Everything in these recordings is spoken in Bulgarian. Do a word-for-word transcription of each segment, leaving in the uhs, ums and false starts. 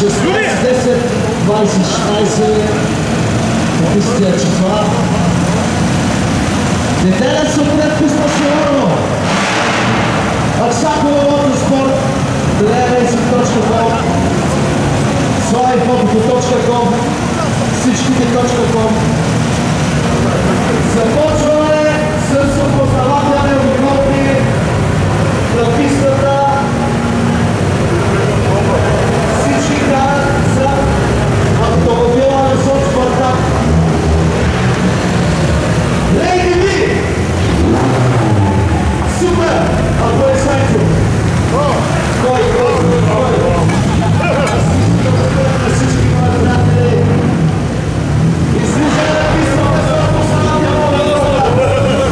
шестнайсет десет, двайсет шестнайсет, Кристия Чифа. Неделя събота писта сигурно. Аксакова Мотоспорт, древейсик точка ком, славифото точка ком, всичките точка ком. Започваме с опознавателни обиколки на пистата. Всички карат за автомобила на соцспорта. Лейди Ви! Супер! Ако е Сайчо! Кой, кой, кой? Всички мои приятели! Излизане на пистата за опознавателни обиколки!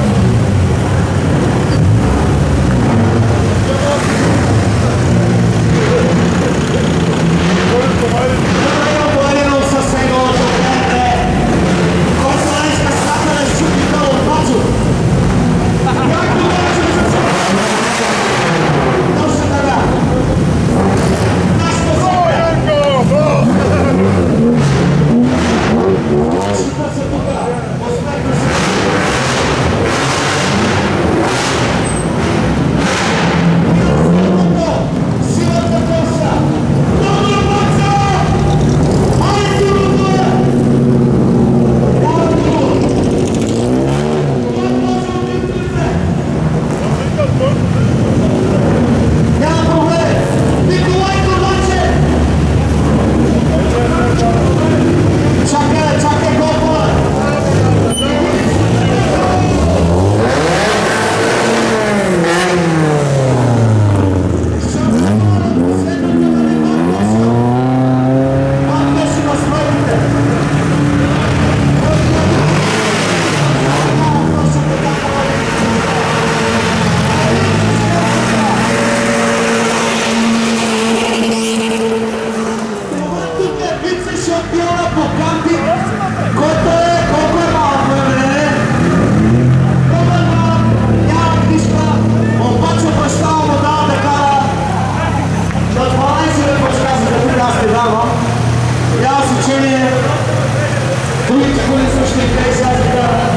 Другите коли също и те сега